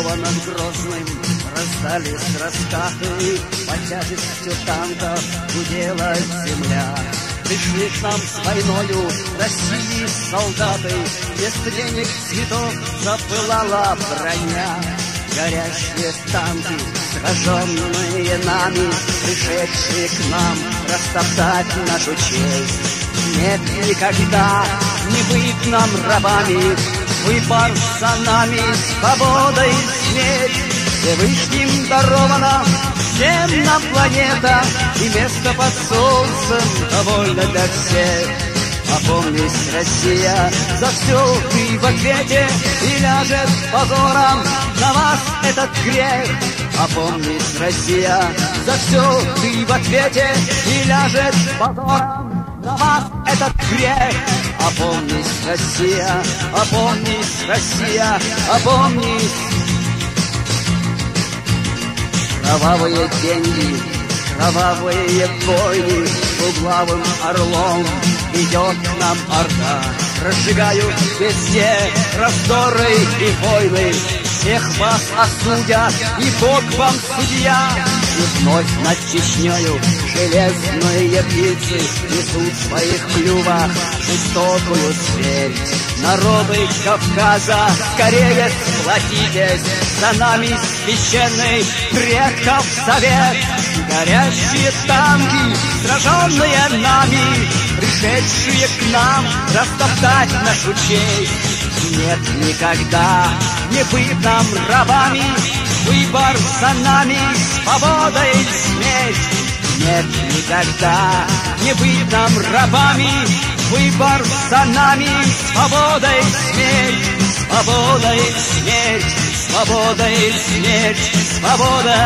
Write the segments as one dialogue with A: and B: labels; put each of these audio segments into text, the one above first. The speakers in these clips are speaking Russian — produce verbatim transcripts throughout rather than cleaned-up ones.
A: снова над Грозным раздались раскаты, под тяжестью танков гудела земля. Пришли к нам с войною России солдаты, без денег, цветов запылала броня. Горящие танки, сраженные нами, пришедшие к нам растоптать нашу честь. Нет, никогда не быть нам рабами, выбор за нами, свобода и смерть. Всевышним дарована всем нам планета, и место под солнцем довольно для всех. Опомнись, Россия, за все ты в ответе, и ляжет позором на вас этот грех. Опомнись, Россия, за все ты в ответе, и ляжет позором на вас этот грех. Опомнись, Россия, опомнись, Россия, опомнись. Кровавые деньги, кровавые войны, двуглавым орлом идет к нам орда. Разжигают везде раздоры и войны, всех вас осудят, и Бог вам судья. И вновь над Чечнёю железные птицы несут в своих клювах жестокую смерть. Народы Кавказа, скорее сплотитесь, за нами священный предков совет. Горящие танки, сраженные нами, пришедшие к нам растоптать нашу честь. Нет, никогда не быть нам рабами, выбор за нами, свобода и смерть. Нет, никогда не быть нам рабами, выбор за нами, свобода и смерть. Свобода и смерть, свобода и смерть, свобода.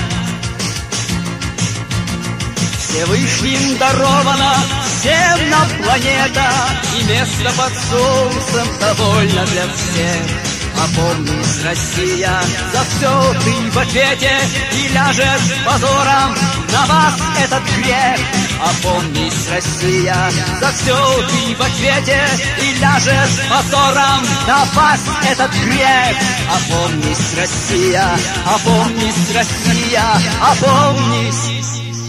A: Всевышним дарована всем нам планета, и место под солнцем довольно для всех. Опомнись, Россия, за все ты в ответе, и ляжет позором на вас этот грех. Опомнись, Россия, за все ты в ответе, и ляжет позором на вас этот грех. Опомнись, Россия, опомнись, Россия, опомнись.